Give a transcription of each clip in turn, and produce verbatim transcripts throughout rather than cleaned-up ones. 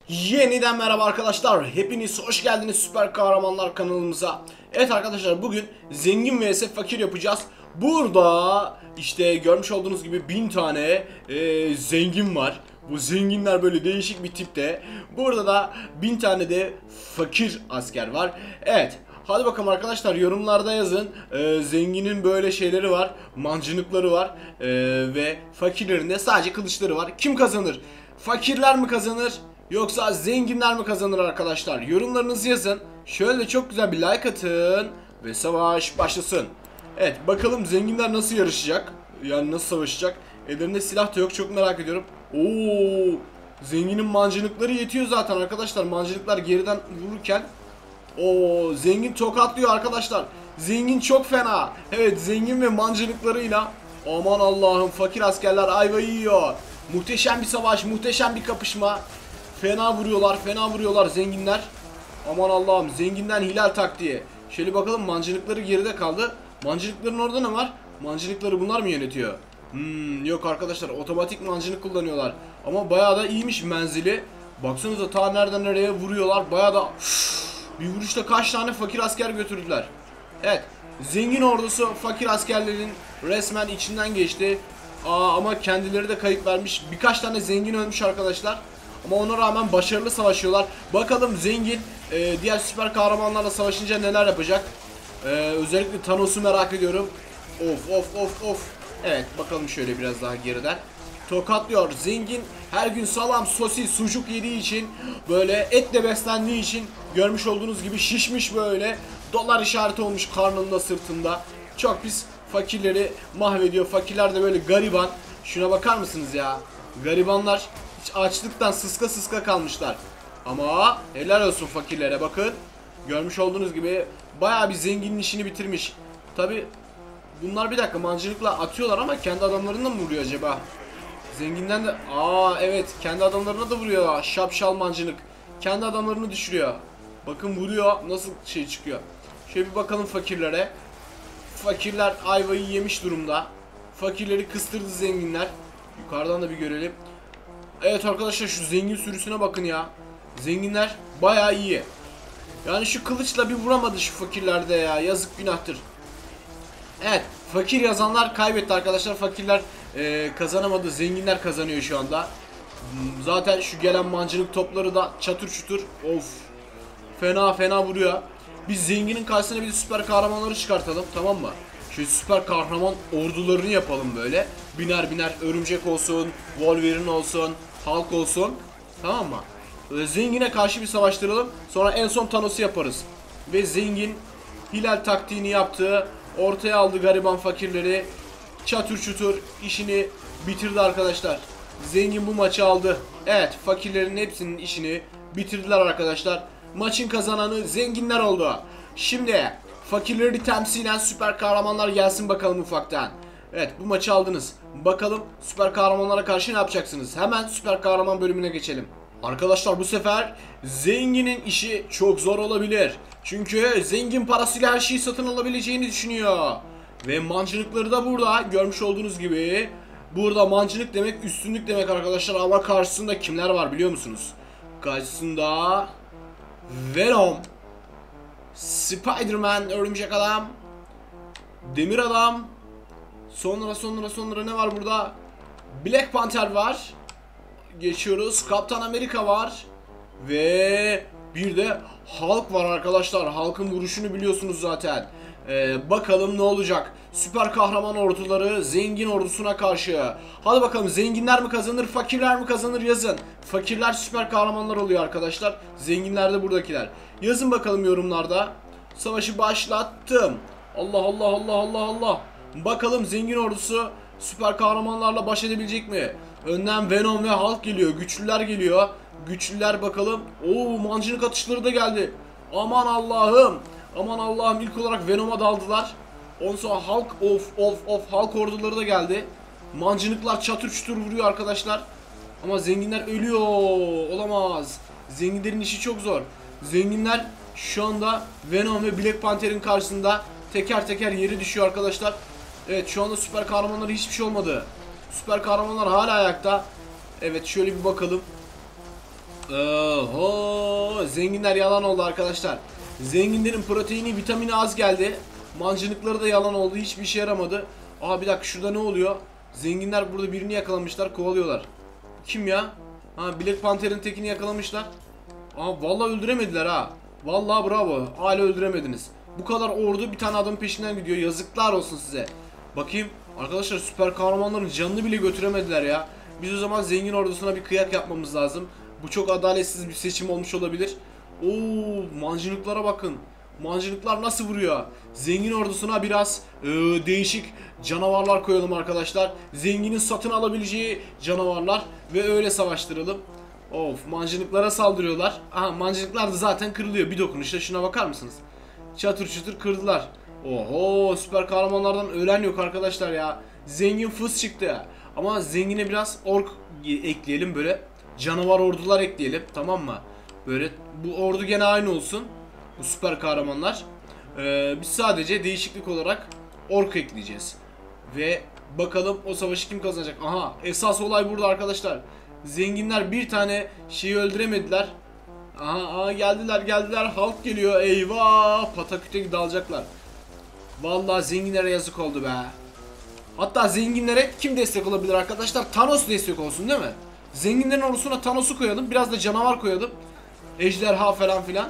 Yeniden merhaba arkadaşlar. Hepiniz hoş geldiniz Süper Kahramanlar kanalımıza. Evet arkadaşlar, bugün zengin vs fakir yapacağız. Burada işte görmüş olduğunuz gibi bin tane e, zengin var. Bu zenginler böyle değişik bir tipte. Burada da bin tane de fakir asker var. Evet. Hadi bakalım arkadaşlar, yorumlarda yazın. Ee, zenginin böyle şeyleri var, mancınıkları var ee, ve fakirlerin de sadece kılıçları var. Kim kazanır? Fakirler mi kazanır? Yoksa zenginler mi kazanır arkadaşlar? Yorumlarınızı yazın. Şöyle çok güzel bir like atın ve savaş başlasın. Evet, bakalım zenginler nasıl yarışacak? Yani nasıl savaşacak? Ellerinde silah da yok, çok merak ediyorum. Oo, zenginin mancınıkları yetiyor zaten arkadaşlar. Mancınıklar geriden vururken o zengin tokatlıyor arkadaşlar. Zengin çok fena. Evet, zengin ve mancınıklarıyla. Aman Allah'ım, fakir askerler ayvayı yiyor. Muhteşem bir savaş, muhteşem bir kapışma. Fena vuruyorlar, fena vuruyorlar zenginler. Aman Allah'ım, zenginden hilal taktiği. Şöyle bakalım, mancınıkları geride kaldı. Mancınıkların orada ne var? Mancınıkları bunlar mı yönetiyor? Hmm, yok arkadaşlar, otomatik mancınık kullanıyorlar. Ama bayağı da iyiymiş menzili. Baksanıza ta nereden nereye vuruyorlar. Bayağı da bir vuruşta kaç tane fakir asker götürdüler. Evet, zengin ordusu fakir askerlerin resmen içinden geçti. Aa, ama kendileri de kayıp vermiş. Birkaç tane zengin ölmüş arkadaşlar. Ama ona rağmen başarılı savaşıyorlar. Bakalım zengin e, diğer süper kahramanlarla savaşınca neler yapacak. E, özellikle Thanos'u merak ediyorum. Of of of of. Evet, bakalım şöyle biraz daha geriden. Tokatlıyor. Zengin her gün salam, sosis, sucuk yediği için, böyle etle beslendiği için görmüş olduğunuz gibi şişmiş böyle. Dolar işareti olmuş karnında, sırtında. Çok pis fakirleri mahvediyor. Fakirler de böyle gariban. Şuna bakar mısınız ya? Garibanlar hiç açlıktan sıska sıska kalmışlar. Ama helal olsun fakirlere, bakın. Görmüş olduğunuz gibi bayağı bir zenginin işini bitirmiş. Tabi bunlar bir dakika mancınıkla atıyorlar ama kendi adamlarına mı vuruyor acaba? Zenginden de aa evet, kendi adamlarına da vuruyor. Şapşal mancınık. Kendi adamlarını düşürüyor. Bakın vuruyor, nasıl şey çıkıyor. Şöyle bir bakalım fakirlere. Fakirler ayvayı yemiş durumda. Fakirleri kıstırdı zenginler. Yukarıdan da bir görelim. Evet arkadaşlar, şu zengin sürüsüne bakın ya. Zenginler bayağı iyi. Yani şu kılıçla bir vuramadı şu fakirlerde ya. Yazık, günahtır. Evet, fakir yazanlar kaybetti arkadaşlar. Fakirler e, kazanamadı. Zenginler kazanıyor şu anda. Zaten şu gelen mancınık topları da çatır çutur. Of. Fena fena vuruyor. Biz zenginin karşısına bir de süper kahramanları çıkartalım, tamam mı? Şu süper kahraman ordularını yapalım böyle. Biner biner örümcek olsun, Wolverine olsun, Hulk olsun. Tamam mı? Böyle zengine karşı bir savaştıralım. Sonra en son Thanos'u yaparız. Ve zengin hilal taktiğini yaptı. Ortaya aldı gariban fakirleri. Çatır çutur işini bitirdi arkadaşlar. Zengin bu maçı aldı. Evet, fakirlerin hepsinin işini bitirdiler arkadaşlar. Maçın kazananı zenginler oldu. Şimdi fakirleri temsilen süper kahramanlar gelsin bakalım ufaktan. Evet, bu maçı aldınız. Bakalım süper kahramanlara karşı ne yapacaksınız? Hemen süper kahraman bölümüne geçelim. Arkadaşlar, bu sefer zenginin işi çok zor olabilir. Çünkü zengin parasıyla her şeyi satın alabileceğini düşünüyor. Ve mancınıkları da burada görmüş olduğunuz gibi. Burada mancınık demek üstünlük demek arkadaşlar, ama karşısında kimler var biliyor musunuz? Karşısında Venom, Spider-Man, Örümcek Adam, Demir Adam, sonra sonra sonra ne var burada? Black Panther var. Geçiyoruz. Kaptan Amerika var. Ve bir de Hulk var arkadaşlar. Hulk'ın vuruşunu biliyorsunuz zaten. Ee, bakalım ne olacak? Süper kahraman orduları zengin ordusuna karşı. Hadi bakalım, zenginler mi kazanır, fakirler mi kazanır yazın. Fakirler süper kahramanlar oluyor arkadaşlar. Zenginler de buradakiler. Yazın bakalım yorumlarda. Savaşı başlattım. Allah Allah Allah Allah Allah. Bakalım zengin ordusu süper kahramanlarla baş edebilecek mi? Önden Venom ve Hulk geliyor. Güçlüler geliyor. Güçlüler bakalım. Oo, mancınık atışları da geldi. Aman Allah'ım. Aman Allah'ım, ilk olarak Venom'a daldılar. Ondan sonra Hulk, of of of, Hulk orduları da geldi. Mancınıklar çatır çutur vuruyor arkadaşlar. Ama zenginler ölüyor. Olamaz. Zenginlerin işi çok zor. Zenginler şu anda Venom ve Black Panther'in karşısında teker teker yeri düşüyor arkadaşlar. Evet, şu anda süper kahramanlara hiçbir şey olmadı. Süper kahramanlar hala ayakta. Evet, şöyle bir bakalım. Oho, zenginler yalan oldu arkadaşlar. Zenginlerin proteini, vitamini az geldi. Mancınıkları da yalan oldu. Hiçbir işe yaramadı. Aa bir dakika, şurada ne oluyor? Zenginler burada birini yakalamışlar, kovalıyorlar. Kim ya? Ha, Black Panther'ın tekini yakalamışlar. Aa vallahi öldüremediler ha. Vallahi bravo. Hala öldüremediniz. Bu kadar ordu bir tane adamın peşinden gidiyor. Yazıklar olsun size. Bakayım arkadaşlar, süper kahramanların canını bile götüremediler ya. Biz o zaman zengin ordusuna bir kıyak yapmamız lazım. Bu çok adaletsiz bir seçim olmuş olabilir. Oo, mancınıklara bakın. Mancınıklar nasıl vuruyor? Zengin ordusuna biraz e, değişik canavarlar koyalım arkadaşlar. Zenginin satın alabileceği canavarlar ve öyle savaştıralım. Of, mancınıklara saldırıyorlar. Aha, mancınıklar da zaten kırılıyor bir dokunuşta, şuna bakar mısınız? Çatır çatır kırdılar. Oho, süper kahramanlardan ölen yok arkadaşlar ya. Zengin fıs çıktı. Ama zengine biraz ork ekleyelim, böyle canavar ordular ekleyelim, tamam mı? Böyle bu ordu gene aynı olsun. Bu süper kahramanlar. Ee, biz sadece değişiklik olarak ork ekleyeceğiz. Ve bakalım o savaşı kim kazanacak? Aha, esas olay burada arkadaşlar. Zenginler bir tane şeyi öldüremediler. Aha, aha geldiler geldiler, halk geliyor, eyvah, pataküte dalacaklar. Vallahi zenginlere yazık oldu be. Hatta zenginlere kim destek olabilir arkadaşlar? Thanos destek olsun değil mi? Zenginlerin ordusuna Thanos'u koyalım, biraz da canavar koyalım. Ejderha falan filan.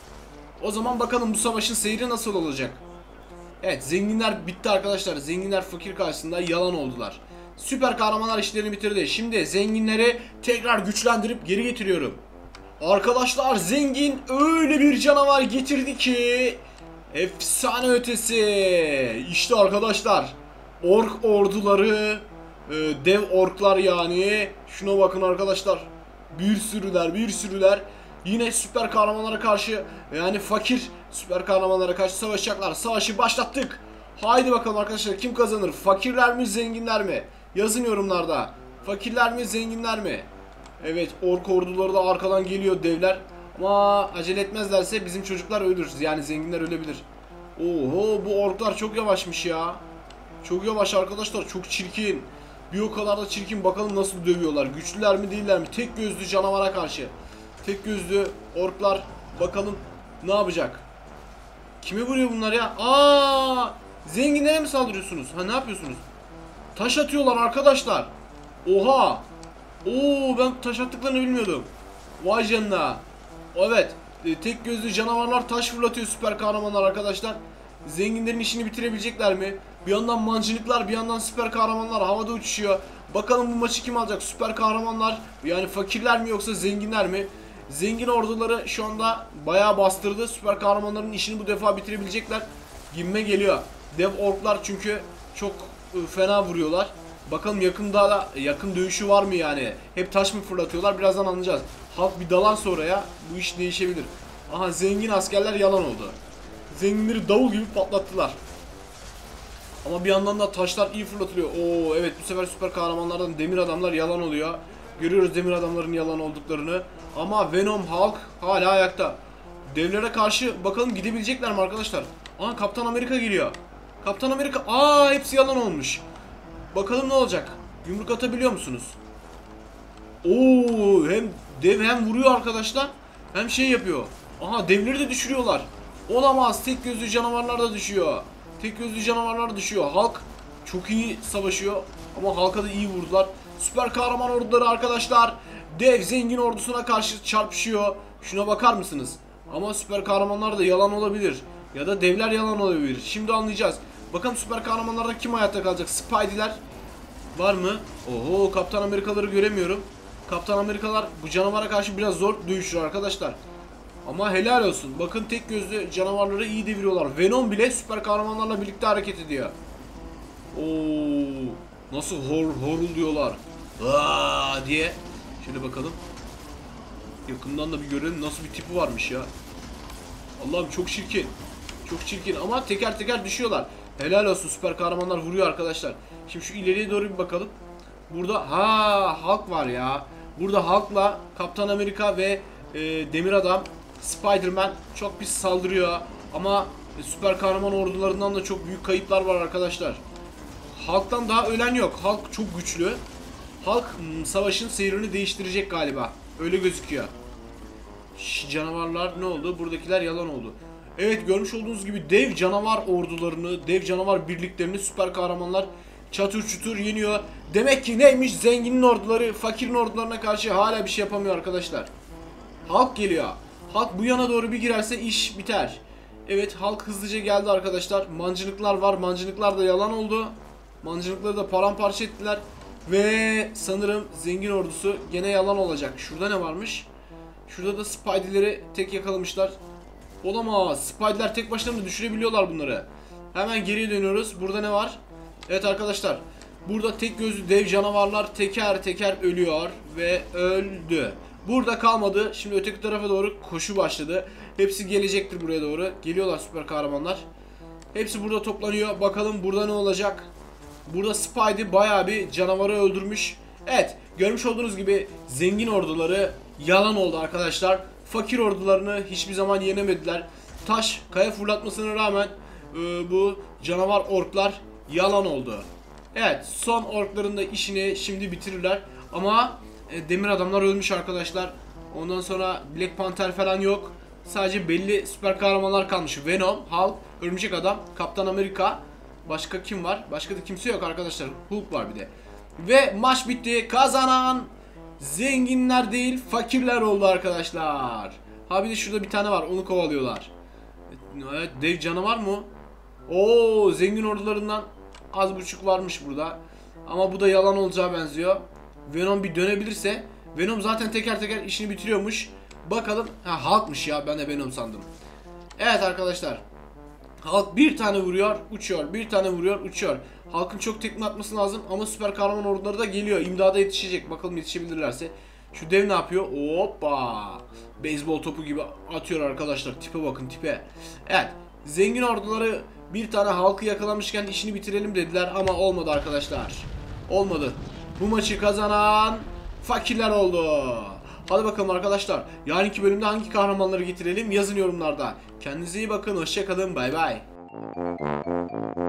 O zaman bakalım bu savaşın seyri nasıl olacak? Evet, zenginler bitti arkadaşlar. Zenginler fakir karşısında yalan oldular. Süper kahramanlar işlerini bitirdi. Şimdi zenginleri tekrar güçlendirip geri getiriyorum. Arkadaşlar zengin öyle bir canavar getirdi ki efsane ötesi. İşte arkadaşlar, ork orduları, e, dev orklar yani. Şuna bakın arkadaşlar. Bir sürüler bir sürüler. Yine süper kahramanlara karşı, yani fakir süper kahramanlara karşı savaşacaklar. Savaşı başlattık. Haydi bakalım arkadaşlar, kim kazanır? Fakirler mi, zenginler mi? Yazın yorumlarda. Fakirler mi, zenginler mi? Evet, ork orduları da arkadan geliyor, devler. Ama acele etmezlerse bizim çocuklar ölür. Yani zenginler ölebilir. Oho, bu orklar çok yavaşmış ya. Çok yavaş arkadaşlar, çok çirkin. Bir o kadar da çirkin. Bakalım nasıl dövüyorlar. Güçlüler mi değiller mi? Tek gözlü canavara karşı. Tek gözlü orklar. Bakalım ne yapacak? Kime vuruyor bunlar ya? Aa! Zenginlere mi saldırıyorsunuz? Ha, ne yapıyorsunuz? Taş atıyorlar arkadaşlar. Oha! Oo, ben taş attıklarını bilmiyordum. Vay canına. Evet, e, tek gözlü canavarlar taş fırlatıyor süper kahramanlar arkadaşlar. Zenginlerin işini bitirebilecekler mi? Bir yandan mancınıklar, bir yandan süper kahramanlar havada uçuşuyor. Bakalım bu maçı kim alacak? Süper kahramanlar, yani fakirler mi yoksa zenginler mi? Zengin orduları şu anda bayağı bastırdı. Süper kahramanların işini bu defa bitirebilecekler gibime geliyor. Dev orklar çünkü çok e, fena vuruyorlar. Bakalım yakında da yakın dövüşü var mı yani? Hep taş mı fırlatıyorlar? Birazdan anlayacağız. Halk bir dalar sonra ya bu iş değişebilir. Aha, zengin askerler yalan oldu. Zenginleri davul gibi patlattılar. Ama bir yandan da taşlar iyi fırlatılıyor. Oo evet, bu sefer süper kahramanlardan demir adamlar yalan oluyor. Görüyoruz demir adamların yalan olduklarını. Ama Venom Hulk hala ayakta. Devlere karşı bakalım gidebilecekler mi arkadaşlar? Aha, Kaptan Amerika geliyor. Kaptan Amerika, aa hepsi yalan olmuş. Bakalım ne olacak? Yumruk atabiliyor musunuz? Oo, hem dev hem vuruyor arkadaşlar, hem şey yapıyor. Aha, devleri de düşürüyorlar. Olamaz, tek gözlü canavarlar da düşüyor. Tek gözlü canavarlar düşüyor. Hulk çok iyi savaşıyor ama Hulk'a da iyi vurdular. Süper kahraman orduları arkadaşlar dev zengin ordusuna karşı çarpışıyor. Şuna bakar mısınız? Ama süper kahramanlar da yalan olabilir. Ya da devler yalan olabilir. Şimdi anlayacağız. Bakalım süper kahramanlardan kim hayatta kalacak? Spidey'ler var mı? Oho, Kaptan Amerikaları göremiyorum. Kaptan Amerikalar bu canavara karşı biraz zor dövüşür arkadaşlar. Ama helal olsun. Bakın tek gözlü canavarları iyi deviriyorlar. Venom bile süper kahramanlarla birlikte hareket ediyor. Oo, nasıl hor horul diyorlar. Aa diye. Şöyle bakalım. Yakından da bir görelim nasıl bir tipi varmış ya. Allah'ım, çok çirkin. Çok çirkin ama teker teker düşüyorlar. Helal olsun, süper kahramanlar vuruyor arkadaşlar. Şimdi şu ileriye doğru bir bakalım. Burada ha Hulk var ya. Burada Hulk'la Kaptan Amerika ve e, Demir Adam, Spider-Man çok pis saldırıyor. Ama e, süper kahraman ordularından da çok büyük kayıplar var arkadaşlar. Hulk'tan daha ölen yok. Hulk çok güçlü. Hulk m, savaşın seyrini değiştirecek galiba. Öyle gözüküyor. Şş, canavarlar ne oldu? Buradakiler yalan oldu. Evet, görmüş olduğunuz gibi dev canavar ordularını, dev canavar birliklerini süper kahramanlar çatır çutur yeniyor. Demek ki neymiş? Zenginin orduları fakirin ordularına karşı hala bir şey yapamıyor arkadaşlar. Halk geliyor. Halk bu yana doğru bir girerse iş biter. Evet, halk hızlıca geldi arkadaşlar. Mancınıklar var. Mancınıklar da yalan oldu. Mancınıkları da paramparça ettiler. Ve sanırım zengin ordusu gene yalan olacak. Şurada ne varmış? Şurada da Spidey'leri tek yakalamışlar. Olamaz. Spidey'ler tek başına mı düşürebiliyorlar bunları? Hemen geriye dönüyoruz. Burada ne var? Evet arkadaşlar. Burada tek gözlü dev canavarlar teker teker ölüyor. Ve öldü. Burada kalmadı. Şimdi öteki tarafa doğru koşu başladı. Hepsi gelecektir buraya doğru. Geliyorlar süper kahramanlar. Hepsi burada toplanıyor. Bakalım burada ne olacak? Burada Spidey bayağı bir canavarı öldürmüş. Evet, görmüş olduğunuz gibi zengin orduları yalan oldu arkadaşlar. Fakir ordularını hiçbir zaman yenemediler. Taş, kaya fırlatmasına rağmen e, bu canavar orklar yalan oldu. Evet, son orkların da işini şimdi bitirirler. Ama e, demir adamlar ölmüş arkadaşlar. Ondan sonra Black Panther falan yok. Sadece belli süper kahramanlar kalmış. Venom, Hulk, Örümcek Adam, Kaptan Amerika. Başka kim var? Başka da kimse yok arkadaşlar. Hulk var bir de. Ve maç bitti. Kazanan zenginler değil fakirler oldu arkadaşlar. Ha bir de şurada bir tane var. Onu kovalıyorlar. Evet, dev canavar mı? Oo, zengin ordularından az buçuk varmış burada. Ama bu da yalan olacağı benziyor. Venom bir dönebilirse. Venom zaten teker teker işini bitiriyormuş. Bakalım. Ha, Hulk'mış ya, ben de Venom sandım. Evet arkadaşlar. Hulk bir tane vuruyor, uçuyor. Bir tane vuruyor, uçuyor. Hulk'ın çok tekme atması lazım ama süper kahraman orduları da geliyor. İmdada yetişecek. Bakalım yetişebilirlerse. Şu dev ne yapıyor? Hoppa! Beyzbol topu gibi atıyor arkadaşlar. Tipe bakın, tipe. Evet. Zengin orduları bir tane Hulk'ı yakalamışken işini bitirelim dediler ama olmadı arkadaşlar. Olmadı. Bu maçı kazanan fakirler oldu. Hadi bakalım arkadaşlar. Yarınki bölümde hangi kahramanları getirelim yazın yorumlarda. Kendinize iyi bakın. Hoşça kalın. Bay bay.